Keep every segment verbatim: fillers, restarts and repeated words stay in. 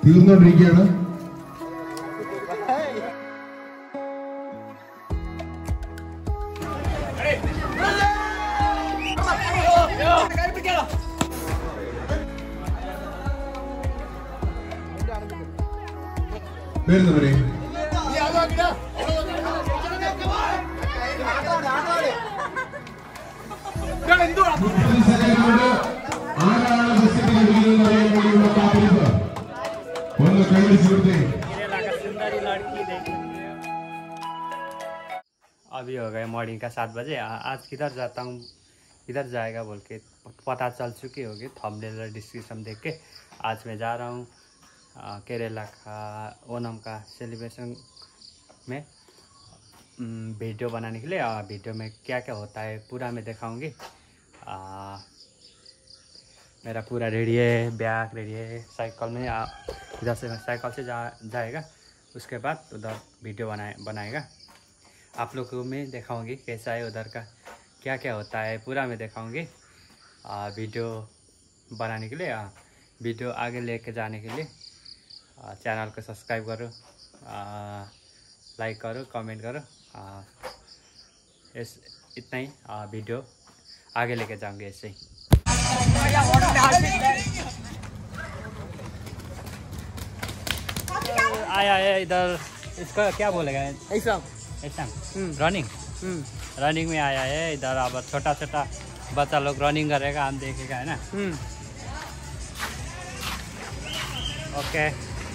തീർന്നുകൊണ്ടിരിക്കുകയാണ്. വരുന്നവരെ अभी हो गए मॉर्निंग का सात बजे। आज किधर जाता हूँ किधर जाएगा बोल के पता चल चुकी होगी थंबनेल और डिस्क्रिप्शन देख के। आज मैं जा रहा हूँ केरला का ओणम का सेलिब्रेशन में वीडियो बनाने के लिए। वीडियो में क्या क्या होता है पूरा मैं दिखाऊंगी। मेरा पूरा रेडी है, बैग रेडी है, साइकिल में इधर से साइकिल से जा जाएगा, उसके बाद उधर वीडियो बनाए बनाएगा। आप लोगों को मैं दिखाऊंगी कैसा है उधर का, क्या क्या होता है पूरा मैं दिखाऊंगी। वीडियो बनाने के लिए वीडियो आगे लेके जाने के लिए चैनल को सब्सक्राइब करो, लाइक करो, कमेंट करो। इस इतना ही वीडियो आगे लेके जाऊंगे ऐसे ही। आया है इधर, इसका क्या बोलेगा ऐसा ऐसा रनिंग रनिंग में आया है इधर। अब छोटा छोटा बच्चा लोग रनिंग करेगा, हम देखेगा है ना। ओके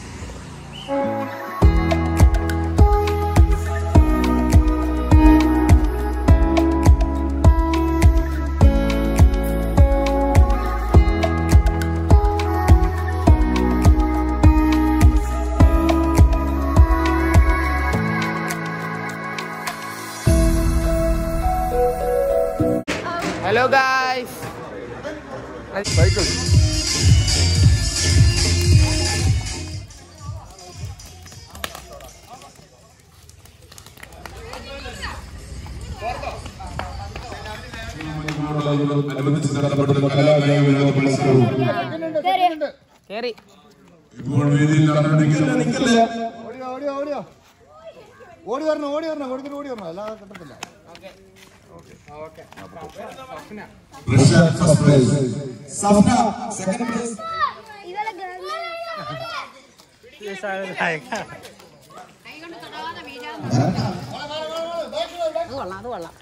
हेलो गाइस, साइकिल കേറി ഓടി വരണം ഓടി വരണം കൊടുത്തിട്ട് ഓടി വരണം അല്ലാതെ കിട്ടത്തില്ല. കൊള്ളാം, അത് കൊള്ളാം.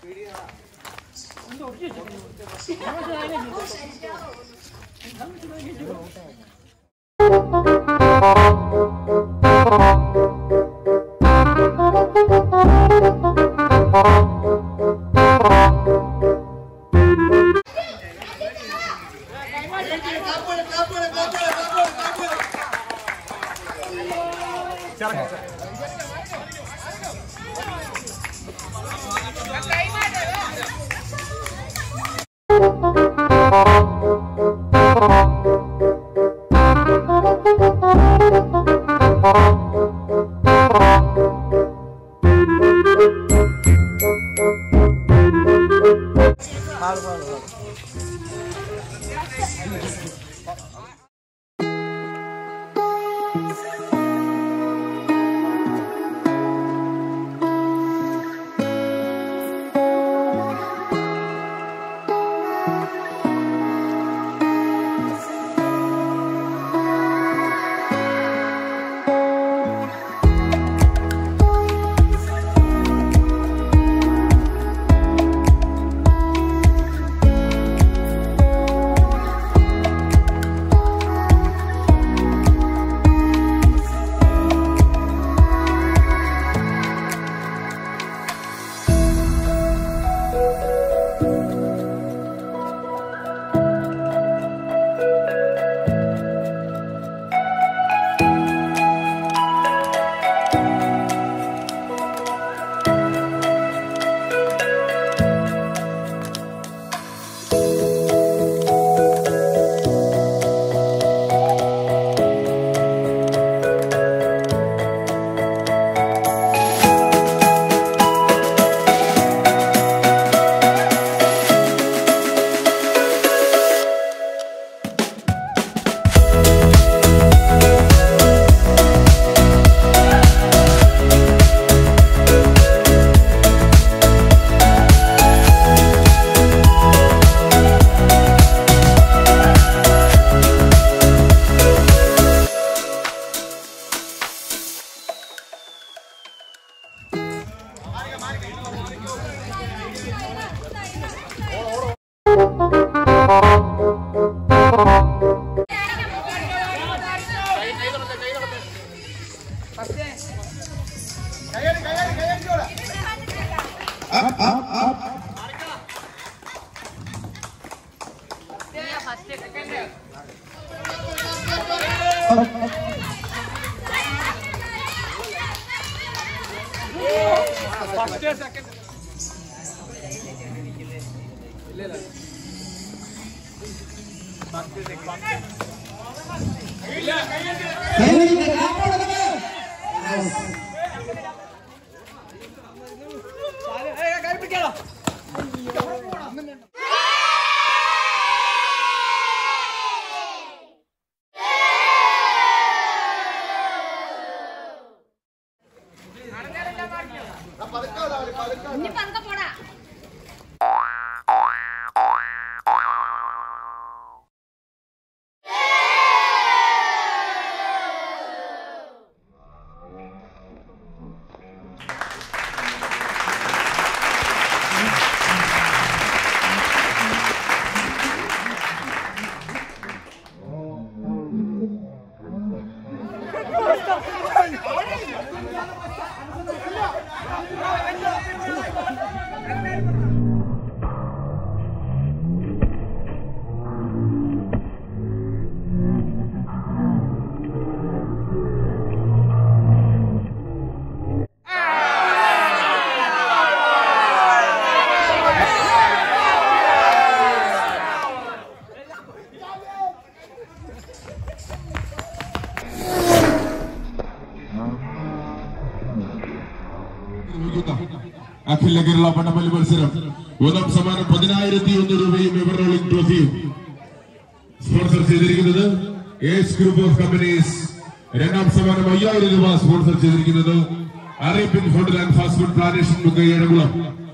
അഖില കേരള പടമല്ലി മത്സരം ഒന്നാം സമ്മാനം പതിനായിരത്തി ഒന്ന് രൂപയും എവർ റോളിംഗ് ട്രോഫിയും സ്പോൺസർ ചെയ്തിരിക്കുന്നത് ഏസ് ഗ്രൂപ്പ് ഓഫ് കമ്പനീസ്. രണ്ടാം സമ്മാനം അയ്യായിരം രൂപ സ്പോൺസർ ചെയ്തിരിക്കുന്നത് Arabian hotel and fast food പ്ലാനേഷൻ മുഖ എടകുളം.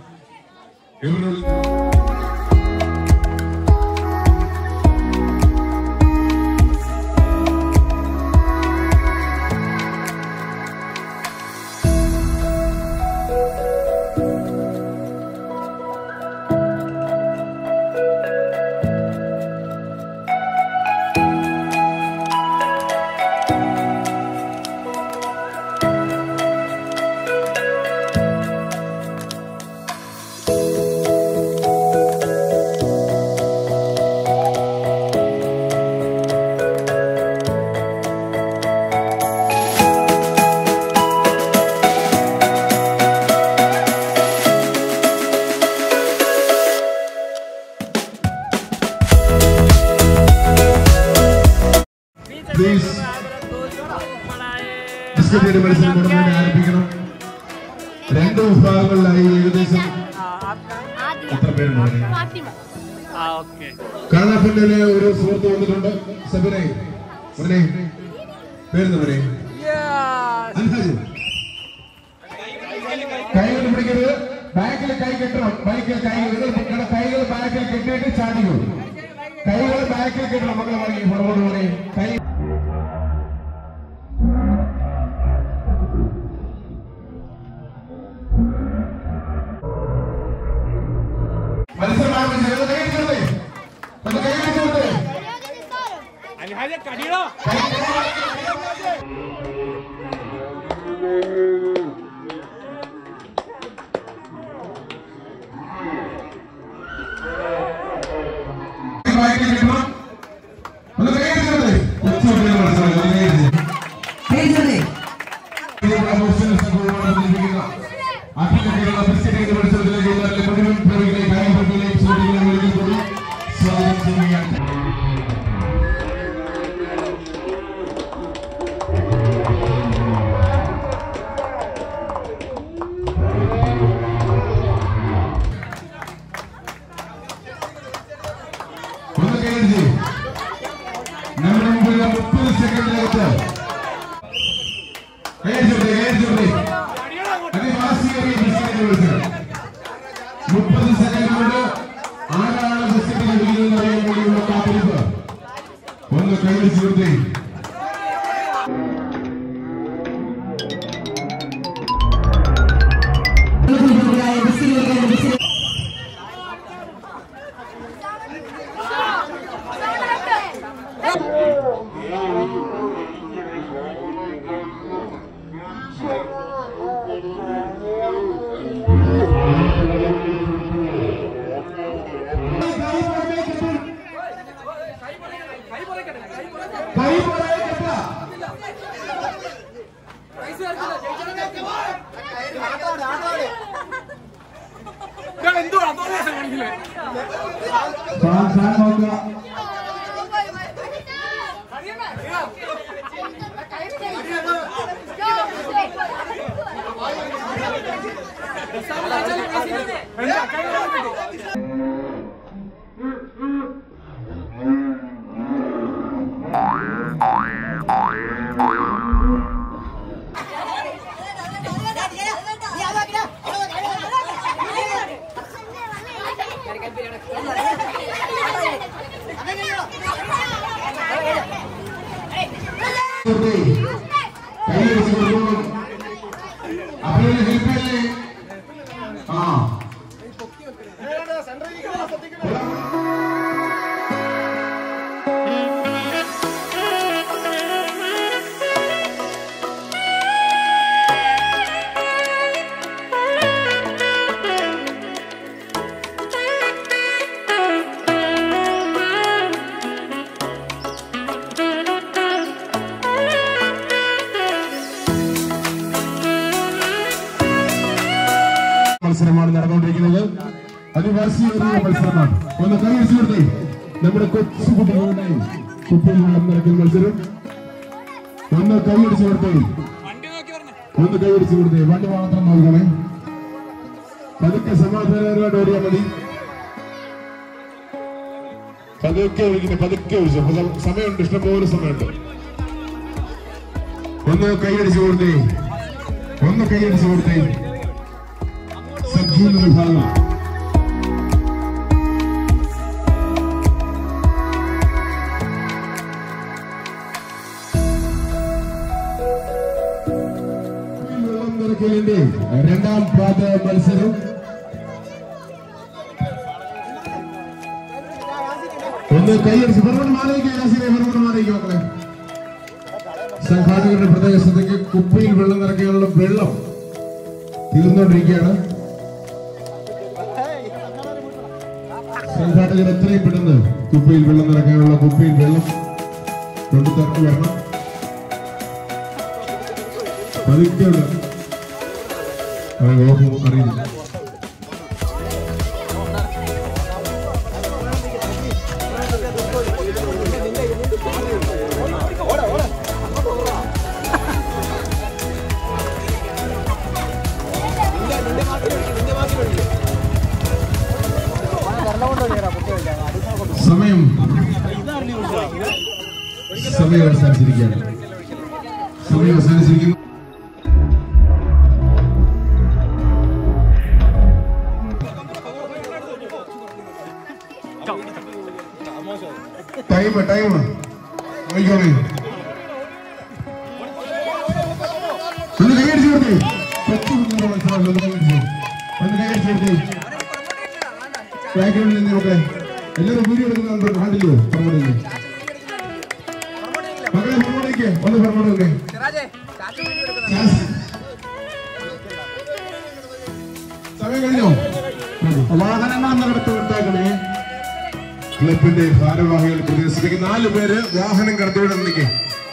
എവർ റോളിംഗ് മത്സരം ഉടനെ ആരംഭിക്കണം. രണ്ട് വിഭാഗങ്ങളിലായി ഏകദേശം എത്ര പേരുണ്ട്? കാണാപ്പല്ലിലെ ഒരു സുഹൃത്ത് വന്നിട്ടുണ്ട്. സബിനെ പേര് കൈകൾ പിടിക്കരുത്. ബാക്കിൽ കൈ കെട്ടണം. ബൈക്കിൽ കൈകൾ കൈകൾ ബാക്കിൽ കെട്ടിയിട്ട് ചാടിക്കോ. കൈകൾ ബാക്കിൽ കെട്ടണം. മക്കളെ പറയും പുറകോട്ട് പറയും. കൈ മത്സരമാണ് നടന്നുകൊണ്ടിരിക്കുന്നത്. അതിവാസിയേറിയ മത്സരമാണ്. ഒന്ന് കൈയടിച്ചു കൊടുത്തേ. നമ്മുടെ കൊച്ചു കുട്ടികളുടെ കുപ്പിയിൽ വെള്ളം നിറയ്ക്കുന്ന മത്സരം. ഒന്ന് കൈയടിച്ചു കൊടുത്തേ. ഒന്ന് കൈയടിച്ചു കൊടുത്തേ. വണ്ടി മാത്രം നോക്കണേ. പതുക്കെ സമാധാനപരമായിട്ട് ഓടിയാൽ മതി. പതുക്കെ ഒഴിക്കുന്നത് പതുക്കെ ഒഴിച്ചു. സമയമുണ്ട്, ഇഷ്ടംപോലെ സമയമുണ്ട്. ഒന്ന് കൈയടിച്ചു കൊടുത്തേ. ഒന്ന് കൈയടിച്ചു കൊടുത്തേ. സബ്ജൂനിയർ വിഭാഗം വെള്ളം നിറയ്ക്കലിന്റെ രണ്ടാം പാദ മത്സരം. ഒന്ന് കൈയടിച്ച് പുറകോട്ട് മാറിയിരിക്കുക. പുറകോട്ട് മാറിയിരിക്കുക മക്കളെ. സംഘാടകരുടെ പ്രത്യേക ശ്രദ്ധയ്ക്ക് കുപ്പിയിൽ വെള്ളം നിറയ്ക്കാനുള്ള വെള്ളം തീർന്നുകൊണ്ടിരിക്കുകയാണ്. സംഘാടകർ എത്രയും പെട്ടെന്ന് കുപ്പിയിൽ വെള്ളം നിറയ്ക്കാനുള്ള കുപ്പിയിൽ വെള്ളം കൊണ്ടു തട്ടി വരണം. പതുക്കെയുള്ള അറിയില്ല. സമയം സമയം അവസാനിച്ചിരിക്കുകയാണ്. സമയം അവസാനിച്ചിരിക്കുന്നു. Time time നോക്കിക്കോളേ. ഒന്ന് കൈയടിച്ചു കൊടുത്തേ. കൊച്ചു കുഞ്ഞുങ്ങളുടെ മത്സരമല്ല. ഒന്ന് കൈയടിച്ചു ഒന്ന് കൈയടിച്ചു കൊടുത്തേ. ബാക്ക്ഗ്രൗണ്ടിൽ നിന്ന് നോക്കേ. എല്ലാവരും വീഡിയോ എടുക്കുന്നുണ്ട്. കണ്ടില്ലയോ? പുറമോടില്ലേ മക്കളെ? പുറമോടിക്ക് ഒന്ന് പുറമോടൊക്കെ. സമയം കഴിഞ്ഞോ? വാഹനങ്ങൾ നടത്തി വിട്ടേക്കണേ. ക്ലബിന്റെ ഭാരവാഹികൾ പ്രദേശത്തേക്ക് നാല് പേര് വാഹനം കടത്തിവിടുന്നേക്ക്.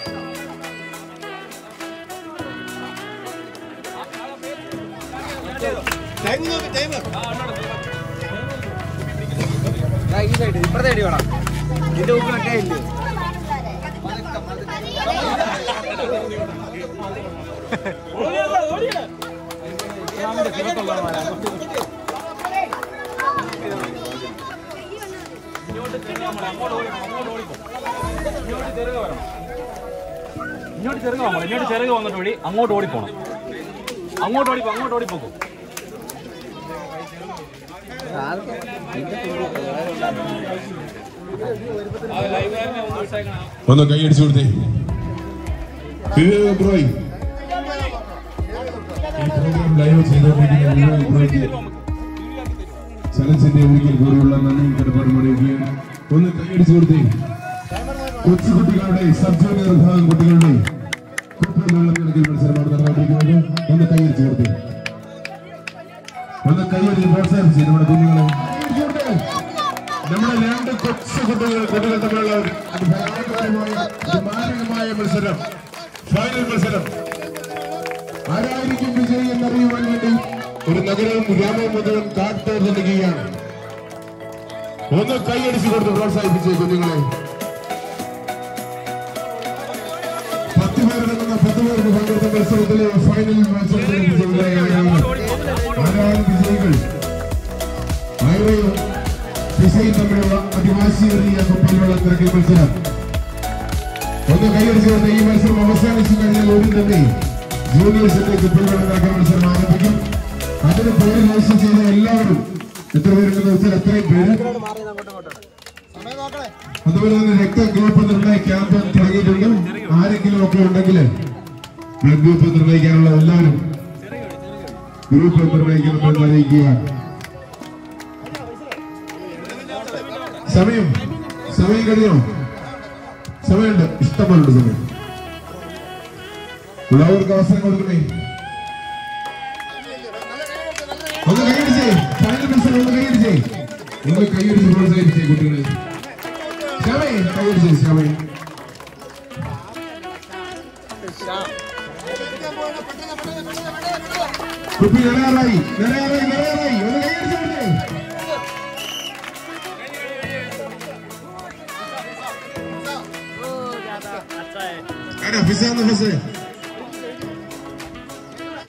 ഇപ്പഴത്തെ അടി വേണം. ഇതിന്റെ ഉപ്പിനൊക്കെ ഇല്ല. ഇങ്ങോട്ട് ചെറുക വന്നോ. ഇങ്ങോട്ട് ചെറുക വന്നിട്ട് വഴി അങ്ങോട്ട് ഓടിപ്പോണം. അങ്ങോട്ട് ഓടിപ്പോ അങ്ങോട്ട് ഓടിപ്പോക്കും. ഒന്ന് കൈയടിച്ചു കൊടുത്തേ. ലൈവ് ചെയ്തുകൊണ്ടിരിക്കുന്ന ചലച്ചിന്റെ ഒരിക്കൽ കൂടിയുള്ള നന്ദി കടപ്പാട് പറയുകയാണ്. ഒന്ന് കൈയടിച്ചു കൊടുത്തേ. കൊച്ചു കുട്ടികളുടെ സബ് ജൂനിയർ വിഭാഗം കുട്ടികളുടെ മത്സരമാണ് നടന്നുകൊണ്ടിരിക്കുന്നത്. ഒന്ന് കൈയടിച്ചു കൊടുത്തേ. ഒന്ന് കൈയടിച്ച് പ്രോത്സാഹിപ്പിച്ചു നമ്മുടെ കുഞ്ഞുങ്ങളെ. നമ്മുടെ രണ്ട് കൊച്ചു കുട്ടികൾ കുട്ടികൾ തമ്മിലുള്ള മാരകമായ മത്സരം, ഫൈനൽ മത്സരം. ആരായിരിക്കും വിജയി എന്നറിയുവാൻ വേണ്ടി ഒരു നഗരവും ഗ്രാമവും മുഴുവൻ കാത്തോർന്നിരിക്കുകയാണ്. ഒന്ന് കൈയടിച്ചു കൊടുത്ത് പ്രോത്സാഹിപ്പിച്ചേ കുഞ്ഞുങ്ങളെ. പത്ത് പേരടങ്ങുന്ന പത്ത് പേർക്ക് പങ്കെടുത്ത മത്സരത്തിലെ ഫൈനൽ മത്സരത്തിൽ ആരാണ് വിജയികൾ? ഐറയും ദിശയും തമ്മിലുള്ള അതിവാശിയേറിയ കുപ്പിയിലുള്ള തിരക്കിൽ മത്സരം. ഒന്ന് കൈയടിച്ചു കൊടുത്ത ഈ മത്സരം അവസാനിച്ചു കഴിഞ്ഞാൽ ഉടൻ തന്നെ ജൂനിയേഴ്സിന്റെ കുപ്പിയിലുള്ള തിരക്കിൽ മത്സരം ആരംഭിക്കും. അതിന് പേര് രജിസ്റ്റർ ചെയ്ത എല്ലാവരും എത്ര പേരുണ്ടെന്ന് വെച്ചാൽ അത്രയും പേര്. അതുപോലെ തന്നെ രക്തഗ്രൂപ്പ് നിർണയ ക്യാമ്പ് തുടങ്ങിയിട്ടുണ്ട്. ആരെങ്കിലും ഒക്കെ ഉണ്ടെങ്കിൽ ബ്ലഡ് ഗ്രൂപ്പ് നിർണയിക്കാനുള്ള എല്ലാവരും ഗ്രൂപ്പ് നിർണയിക്കണമെന്ന് അറിയിക്കുക. സമയം സമയം കഴിയോ? സമയമുണ്ട്, ഇഷ്ടംപോലുണ്ട് സമയം. ഉള്ളവർക്ക് അവസരം കൊടുക്കണേ. ഒന്ന് കൈയടിച്ചേ, ഫൈനൽ മത്സരം ഒന്ന് കൈയടിച്ചേ, ഒന്ന് കൈയടിച്ച് പ്രോത്സാഹിപ്പിച്ചേ കുട്ടികളെ. ശ്യാമേ കൈയടിച്ചേ, ശ്യാമേ. കുപ്പി നിറയാറായി, നിറയാറായി, നിറയാറായി, ഒന്ന് കൈയടിച്ചേ. അല്ല ഫിസ ഫിസേ